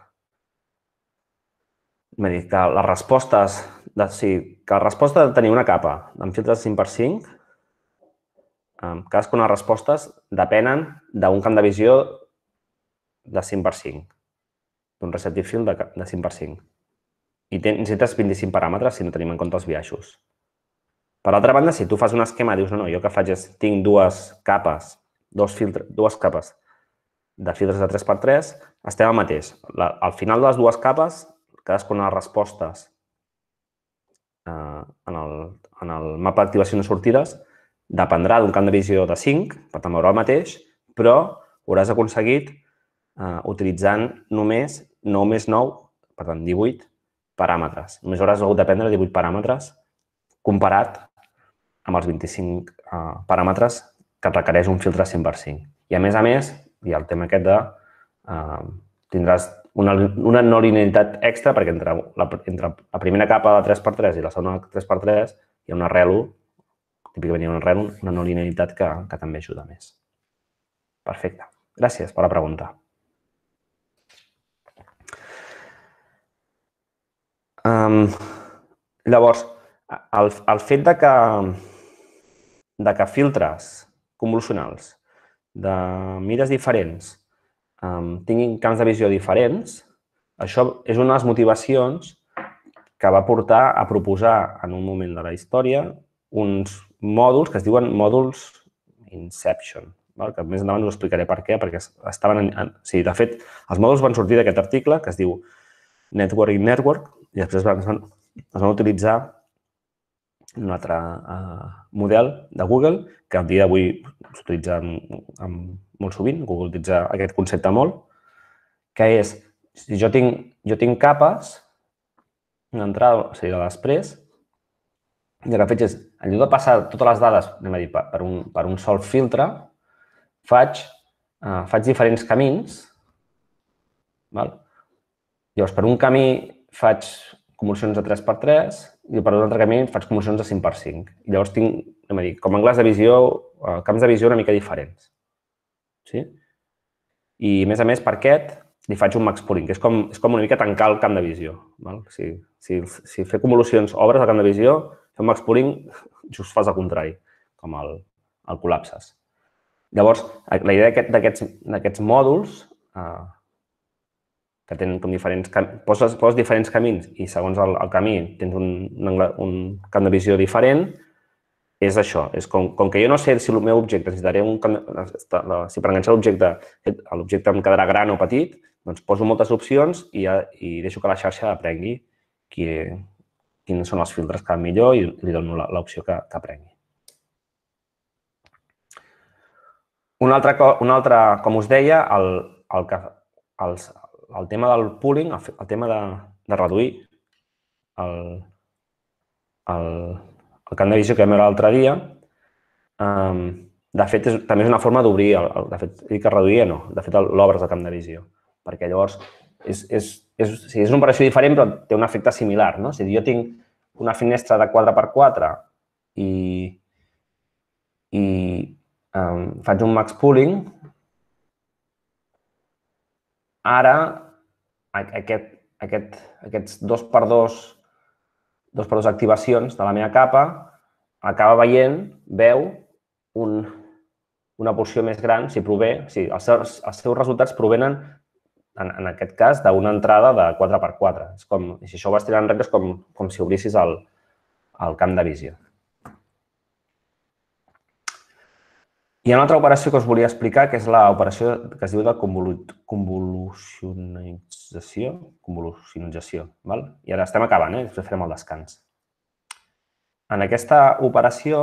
M'he dit que les respostes de, o sigui, que la resposta de tenir una capa amb filtres de cinc per cinc, cadascuna de les respostes depenen d'un camp de visió de cinc per cinc, d'un receptive field de, de cinc per cinc. I ten, necessites vint-i-cinc paràmetres si no tenim en compte els biaixos. Per altra banda, si tu fas un esquema i dius, no, no, jo que faig és, tinc dues capes, dos filtres, dues capes de filtres de tres per tres, estem al mateix. La, al final de les dues capes, cadascuna de les respostes eh, en, el, en el mapa d'activació de sortides dependrà d'un camp de visió de cinc, per tant veurà el mateix, però ho hauràs aconseguit uh, utilitzant només nou més nou, per tant divuit paràmetres. Només hauràs hagut d'aprendre divuit paràmetres comparat amb els vint-i-cinc uh, paràmetres que et requereix un filtre cent per cinc. I a més a més, hi ha el tema aquest de uh, tindràs una, una no linearitat extra perquè entre la, entre la primera capa de tres per tres i la segona de tres per tres hi ha un arrelo, típicament hi ha un arrelo, una no linearitat que, que també ajuda més. Perfecte. Gràcies per la pregunta. Um, llavors, el, el fet de que, de que filtres convolucionals de mires diferents um, tinguin camps de visió diferents, això és una de les motivacions que va portar a proposar en un moment de la història uns mòduls que es diuen mòduls Inception, val? Que més endavant us explicaré per què, perquè estaven... En, en, sí, de fet, els mòduls van sortir d'aquest article que es diu Networking Network i després es van, es van utilitzar un altre uh, model de Google que al dia d'avui s'utilitza molt sovint, Google utilitza aquest concepte molt, que és, si jo tinc, jo tinc capes, una entrada seria la després, i el que faig és, en lloc de passar totes les dades anem a dir, per, un, per un sol filtre, faig, uh, faig diferents camins. Val? Llavors, per un camí faig convolucions de tres per tres i per un altre camí faig convolucions de cinc per cinc. I llavors tinc, anem a dir, com a angles de visió, uh, camps de visió una mica diferents. Sí? I, a més a més, per aquest li faig un max pooling, que és com, és com una mica tancar el camp de visió. Val? Si, si, si fer convolucions obres al camp de visió, fer un max pooling just fas el contrari, com el, el col·lapses. Llavors, la idea d'aquests mòduls, eh, que tenen com diferents... Poses, poses diferents camins i segons el, el camí tens un, un, un camp de visió diferent, és això. És com, com que jo no sé si el meu objecte necessitaré un camp... Si per enganxar l'objecte, l'objecte em quedarà gran o petit, doncs poso moltes opcions i, i deixo que la xarxa aprengui qui, quins són els filtres que van millor i li dono l'opció que, que aprengui. Un altre, un altre, com us deia, el, el, el, el tema del pooling, el, el tema de, de reduir el, el, el camp de visió que vam veure l'altre dia, um, de fet, és, també és una forma d'obrir, de fet, dic que reduir, no, de fet, l'obres del camp de visió, perquè llavors és, és, és, sí, és una operació diferent, però té un efecte similar, no? Si jo tinc una finestra de quatre per quatre i, i um, faig un max pooling, ara aquest, aquest, aquests dos per dos, dos per dos activacions de la meva capa acaba veient, veu un, una porció més gran, si prové, sí, els seus, els seus resultats provenen, en, en aquest cas, d'una entrada de quatre per quatre. És com, si això ho vas tirar enrere, és com, com si obrissis el, el camp de visió. Hi ha una altra operació que us volia explicar, que és l'operació que es diu de convolucionalització. Convolucionalització, val? I ara estem acabant, eh? Després farem el descans. En aquesta operació,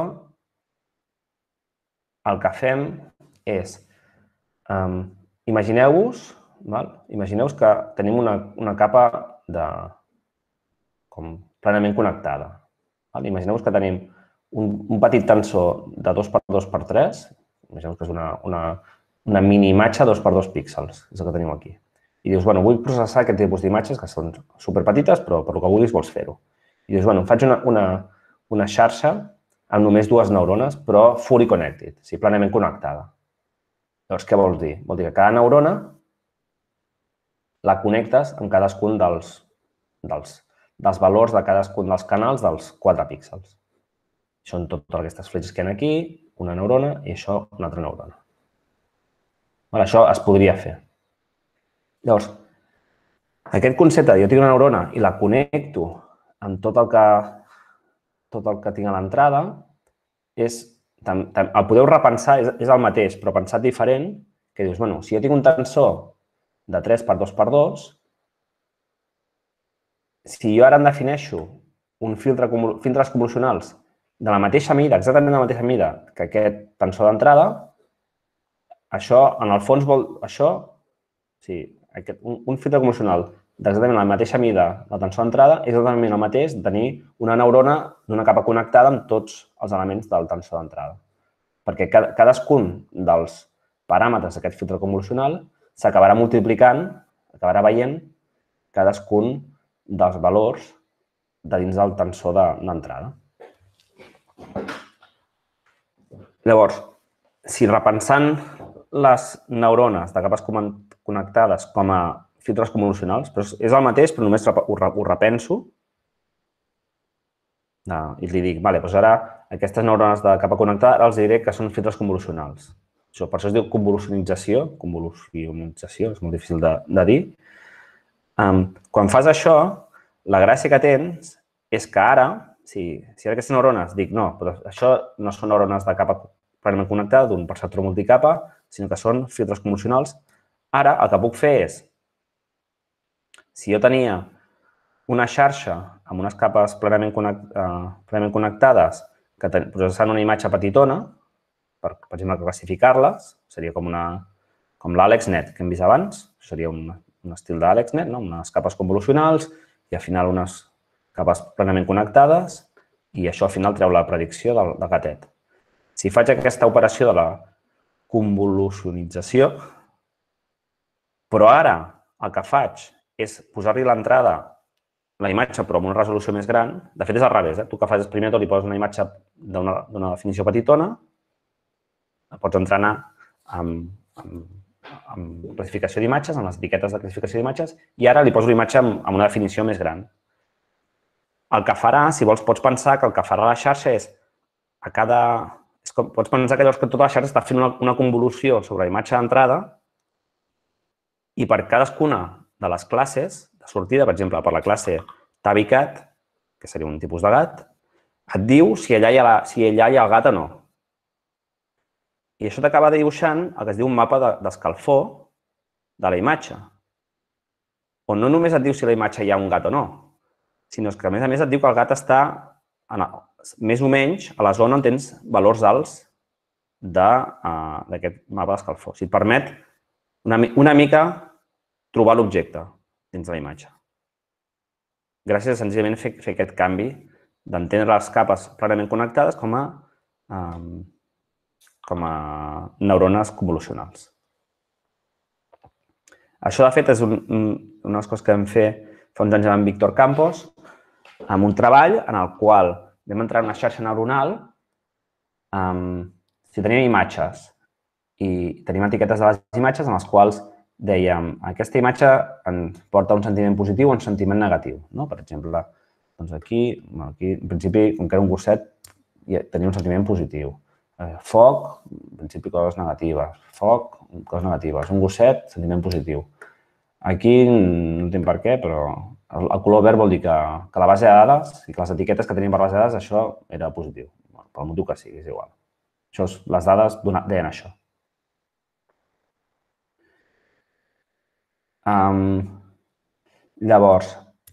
el que fem és, um, imagineu-vos, imagineu-vos que tenim una, una capa de, com plenament connectada. Val? Imagineu-vos que tenim un, un petit tensor de dos per dos per tres, imagineu que és una, una, una mini imatge dos per dos píxels, és el que tenim aquí. I dius, bueno, vull processar aquest tipus d'imatges que són superpetites, però per el que vulguis vols fer-ho. I dius, bueno, faig una, una, una xarxa amb només dues neurones, però fully connected, o sigui, plenament connectada. Llavors, què vols dir? Vol dir que cada neurona la connectes amb cadascun dels, dels, dels valors de cadascun dels canals dels quatre píxels. Això són totes aquestes fletxes que hi ha aquí, una neurona i això una altra neurona. Això es podria fer. Llavors, aquest concepte de jo tinc una neurona i la connecto amb tot el que, tot el que tinc a l'entrada, el podeu repensar, és el mateix, però pensat diferent, que dius, bueno, si jo tinc un tensor de tres per dos per dos, si jo ara em defineixo un filtre, filtres convolucionals de la mateixa mida, exactament de la mateixa mida que aquest tensor d'entrada, això, en el fons, vol... Això, sí, aquest, un, un filtre convolucional d'exactament la mateixa mida del tensor d'entrada és exactament el mateix de tenir una neurona d'una capa connectada amb tots els elements del tensor d'entrada. Perquè cadascun dels paràmetres d'aquest filtre convolucional s'acabarà multiplicant, acabarà veient cadascun dels valors de dins del tensor d'entrada. Llavors, si repensant les neurones de capes connectades com a filtres convolucionals, és el mateix, però només ho repenso i li dic, vale, doncs ara aquestes neurones de capa connectada els diré que són filtres convolucionals. Per això es diu convolucionització, convolucionització, és molt difícil de dir. Quan fas això, la gràcia que tens és que ara, si ara aquestes neurones dic, no, però això no són neurones de capa plenament connectada d'un perceptor multicapa, sinó que són filtres convolucionals, ara el que puc fer és, si jo tenia una xarxa amb unes capes plenament connectades que processant una imatge petitona, per exemple, classificar-les, seria com l'AlexNet que hem vist abans, seria un estil d'AlexNet, unes capes convolucionals i al final unes capes plenament connectades i això al final treu la predicció del gatet. Si faig aquesta operació de la convolucionització, però ara el que faig és posar-li l'entrada, la imatge, però amb una resolució més gran, de fet és al revés, tu que fas primer tot li poses una imatge d'una definició petitona, pots entrenar amb classificació d'imatges, amb les etiquetes de classificació d'imatges, i ara li poso la imatge amb una definició més gran. El que farà, si vols, pots pensar que el que farà la xarxa és a cada... Pots pensar que llavors que tota la xarxa està fent una convolució sobre la imatge d'entrada i per cadascuna de les classes de sortida, per exemple, per la classe TabiCat, que seria un tipus de gat, et diu si allà hi ha el gat o no. I això t'acaba dibuixant el que es diu un mapa d'escalfor de la imatge, on no només et diu si a la imatge hi ha un gat o no, sinó que a més a més et diu que el gat està més o menys a la zona on tens valors alts d'aquest mapa d'escalfor. O sigui, et permet una mica trobar l'objecte dins de la imatge. Gràcies a senzillament fer aquest canvi d'entendre les capes plenament connectades com a com a neurones convolucionals. Això, de fet, és una de les coses que vam fer fa uns anys amb Víctor Campos, amb un treball en el qual vam entrar en una xarxa neuronal, si teníem imatges i tenim etiquetes de les imatges en les quals dèiem aquesta imatge ens porta un sentiment positiu o un sentiment negatiu. Per exemple, aquí, en principi, com que era un gosset, tenia un sentiment positiu. Foc, en principi, coses negatives. Foc, coses negatives. Un gosset, sentiment positiu. Aquí, no entenc per què, però el color verd vol dir que la base de dades i que les etiquetes que tenim per base de dades, això era positiu. Pel motiu que sigui, és igual. Les dades deien això. Llavors,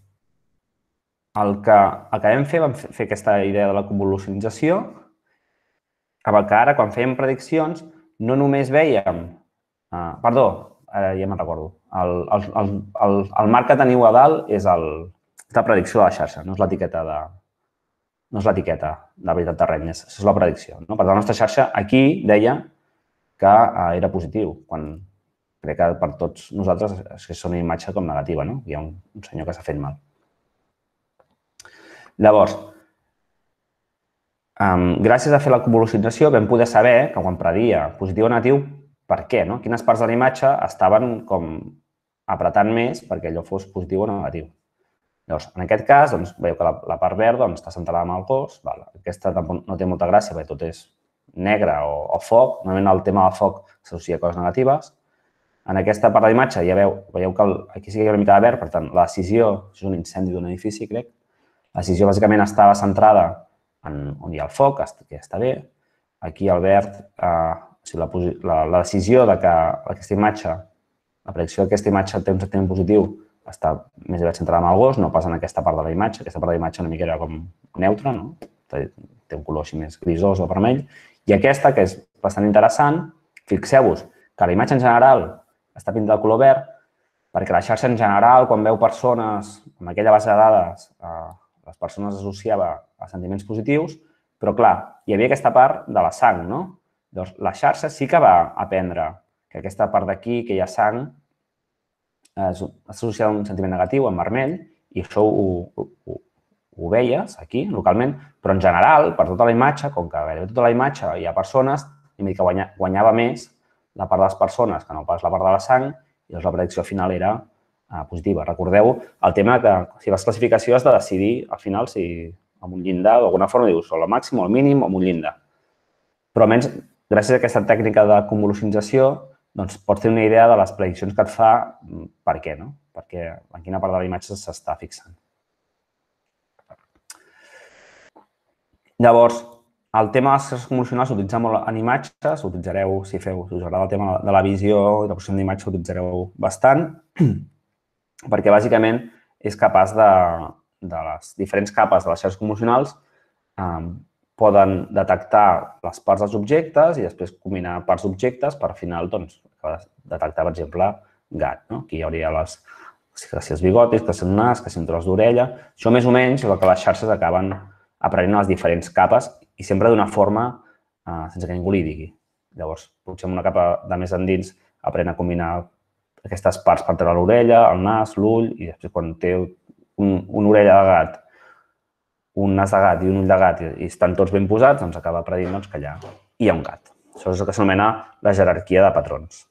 el que vam fer, vam fer aquesta idea de la convolucionització, amb el que ara, quan fèiem prediccions, no només vèiem... Perdó, ara ja me'n recordo. El marc que teniu a dalt és la predicció de la xarxa, no és l'etiqueta de... No és l'etiqueta de veritat terreny, és la predicció. Per tant, la nostra xarxa aquí deia que era positiu, quan crec que per tots nosaltres és una imatge com negativa, no? Hi ha un senyor que s'ha fet mal. Llavors, gràcies a fer la convolucionització vam poder saber que quan predia positiu o negatiu, per què? Quines parts de la imatge estaven com apretant més perquè allò fos positiu o negatiu. Llavors, en aquest cas, veieu que la part verda està centrada en el gos. Aquesta no té molta gràcia perquè tot és negre o foc. Normalment el tema del foc s'associa a coses negatives. En aquesta part de la imatge ja veieu que aquí sí que hi ha una mica de verd, per tant, la decisió, és un incendi d'un edifici, crec, la decisió bàsicament estava centrada on hi ha el foc, que està bé. Aquí el verd, la decisió que aquesta imatge, la predicció d'aquesta imatge té un sentiment positiu, està més aviat centrada en el gos, no pas en aquesta part de la imatge. Aquesta part de la imatge una mica era com neutra, no? té un color així més grisós o vermell. I aquesta, que és bastant interessant, fixeu-vos que la imatge en general està pintada de color verd, perquè la xarxa en general, quan veu persones, amb aquella base de dades, les persones associava a sentiments positius, però clar, hi havia aquesta part de la sang, no? Llavors, la xarxa sí que va aprendre que aquesta part d'aquí, que hi ha sang, és associada a un sentiment negatiu, en vermell, i això ho, ho, ho veies aquí, localment, però en general, per tota la imatge, com que gairebé tota la imatge hi ha persones, hem dit que guanyava més la part de les persones que no pas la part de la sang, i la predicció final era positiva. Recordeu el tema que si fas classificació has de decidir al final si amb un llindar d'alguna forma dius o el màxim o el mínim o amb un llindar. Però almenys, gràcies a aquesta tècnica de convolucionització, doncs pots tenir una idea de les prediccions que et fa per què, no? Perquè en quina part de la imatge s'està fixant. Llavors, el tema de les xarxes convolucionals s'utilitza molt en imatges, utilitzareu, si feu, si us agrada el tema de la visió i la processament d'imatge, utilitzareu bastant, perquè bàsicament és capaç de, de les diferents capes de les xarxes convolucionals eh, poden detectar les parts dels objectes i després combinar parts d'objectes per al final doncs, detectar, per exemple, gat. No? Aquí hi hauria les, si els bigotis, que si un nas, que si un tros d'orella. Això més o menys és el que les xarxes acaben aprenent a les diferents capes i sempre d'una forma eh, sense que ningú li digui. Llavors, potser amb una capa de més endins aprèn a combinar aquestes parts per treure l'orella, el nas, l'ull, i després quan té un, una orella de gat, un nas de gat i un ull de gat i estan tots ben posats, doncs acaba predient doncs, que allà hi ha un gat. Això és el que s'anomena la jerarquia de patrons.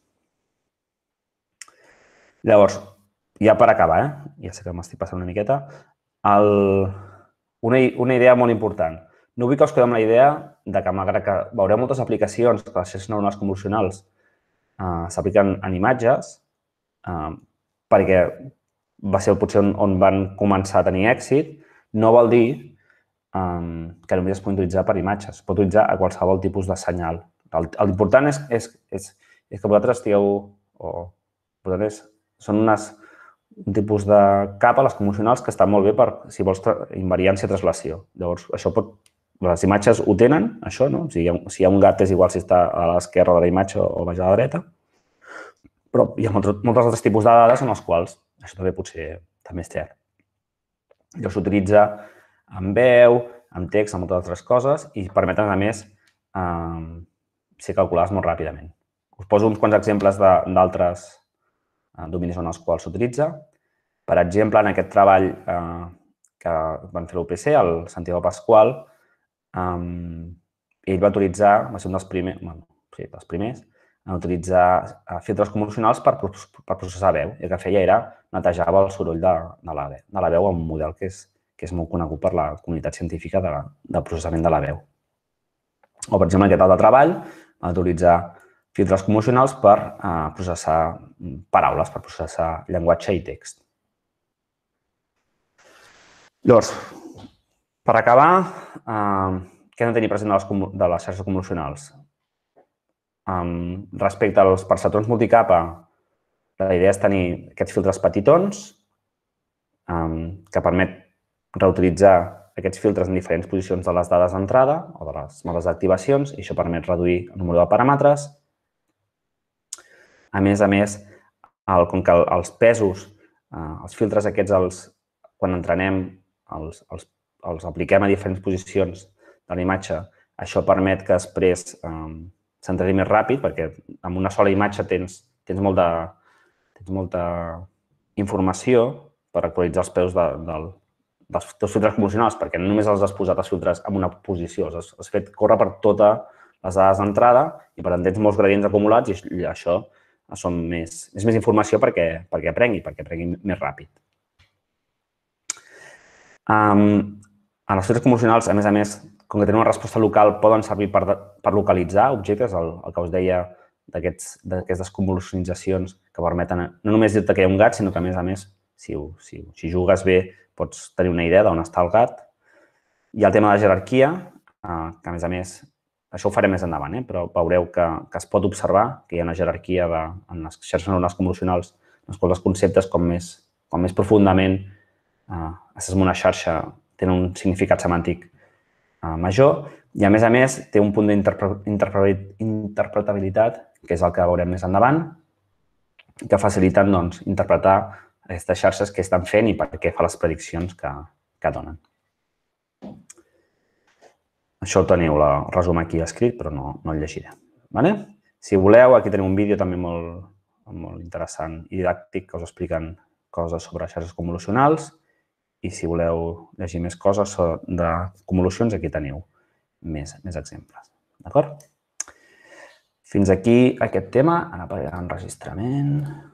Llavors, ja per acabar, eh? Ja sé que m'estic passant una miqueta, el... una, una idea molt important. No vull que us quedeu amb la idea de que, malgrat que veureu moltes aplicacions que les xarxes neuronals convolucionals eh, s'apliquen en imatges, eh, perquè va ser potser on, on van començar a tenir èxit, no vol dir eh, que només es poden utilitzar per imatges. Es pot utilitzar a qualsevol tipus de senyal. L'important és, és, és, és que vosaltres estigueu... O, vosaltres són unes, un tipus de capa, les convolucionals, que estan molt bé per, si vols, invariància translació. Llavors, això pot... Les imatges ho tenen, això, no? Si hi ha, si hi ha un gat és igual si està a l'esquerra de la imatge o baix a la dreta, però hi ha molts, molts altres tipus de dades en els quals això també potser també és cert. Llavors s'utilitza amb veu, amb text, amb moltes altres coses i permeten, a més, eh, ser calculades molt ràpidament. Us poso uns quants exemples d'altres dominis en els quals s'utilitza. Per exemple, en aquest treball eh, que van fer l'U P C, el Santiago Pascual, Um, ell va utilitzar, va ser un dels primers, bueno, sí, dels primers, a utilitzar filtres convolucionals per, per processar veu. I el que feia era netejava el soroll de, de, la, de la veu amb un model que és, que és molt conegut per la comunitat científica de, de processament de la veu. O, per exemple, aquest altre treball va utilitzar filtres convolucionals per uh, processar paraules, per processar llenguatge i text. Llavors, per acabar, eh, què hem de tenir present de les, de les xarxes convolucionals? Um, respecte als perceptrons multicapa, la idea és tenir aquests filtres petitons um, que permet reutilitzar aquests filtres en diferents posicions de les dades d'entrada o de les modes d'activacions i això permet reduir el número de paràmetres. A més a més, el, com que els pesos, eh, els filtres aquests, els, quan entrenem els, els els apliquem a diferents posicions de la imatge, això permet que després eh, s'entregui més ràpid, perquè amb una sola imatge tens, tens, molta, tens molta informació per actualitzar els peus de, de, dels teus filtres convolucionals, perquè no només els has posat els filtres en una posició, els has, has fet córrer per totes les dades d'entrada i per tant tens molts gradients acumulats i això són més, és més informació perquè, perquè aprengui, perquè aprengui més ràpid. Um, En els filtres convolucionals, a més a més, com que tenen una resposta local, poden servir per, per localitzar objectes, el, el que us deia d'aquestes convolucionitzacions que permeten no només dir-te que hi ha un gat, sinó que, a més a més, si, si, si jugues bé, pots tenir una idea d'on està el gat. Hi ha el tema de la jerarquia, eh, que, a més a més, això ho farem més endavant, eh, però veureu que, que es pot observar que hi ha una jerarquia de, en les xarxes neuronals convolucionals, en les quals els conceptes, com més, com més profundament eh, estàs en una xarxa, tenen un significat semàntic major i, a més a més, té un punt d'interpretabilitat, que és el que veurem més endavant, que faciliten interpretar aquestes xarxes que estan fent i per què fa les prediccions que donen. Això ho teniu el resum aquí escrit, però no el llegiré. Si voleu, aquí tenim un vídeo també molt interessant i didàctic que us expliquen coses sobre xarxes convolucionals i si voleu llegir més coses de convolucions, aquí teniu més exemples. D'acord? Fins aquí aquest tema. Ara per enregistrament.